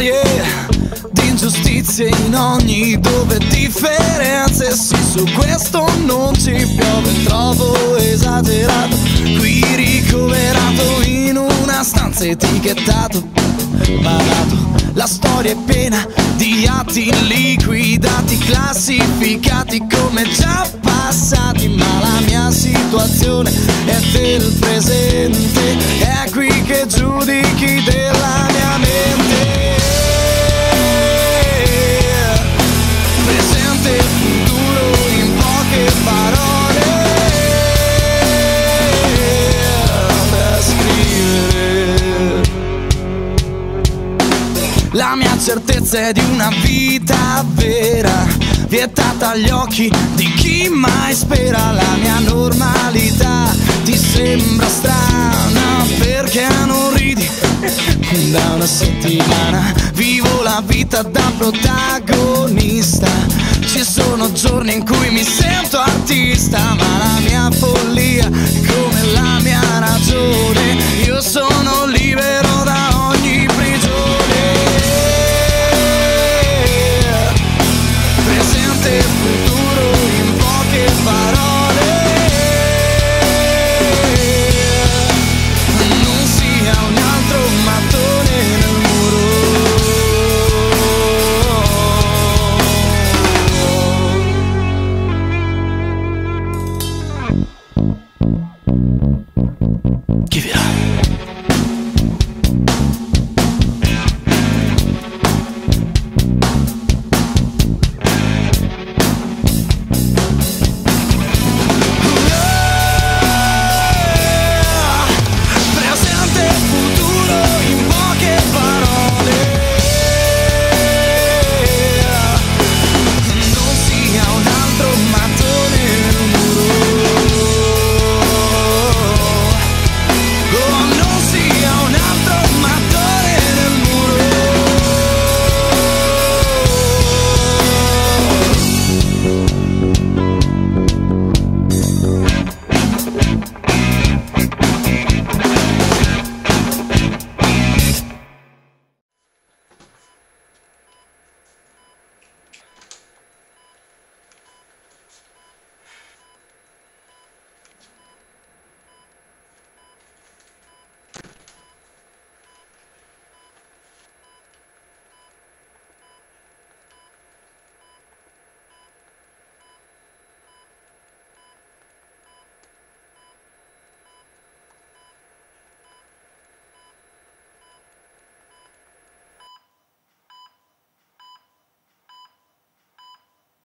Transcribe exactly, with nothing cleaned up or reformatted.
storie di ingiustizie in ogni dove differenze. Sì, su questo non ci piove, trovo esagerato. Qui ricoverato in una stanza etichettato, malato. La storia è piena di atti liquidati, classificati come già passati. Ma la mia situazione è del presente, è qui che giudichi della mia mente. Presente e futuro in poche parole da scrivere. La mia certezza è di una vita vera, vietata agli occhi di chi mai spera. La mia normalità ti sembra strana perché non ridi da una settimana. Vivo la vita da protagonista, ci sono giorni in cui mi sento artista, ma la mia follia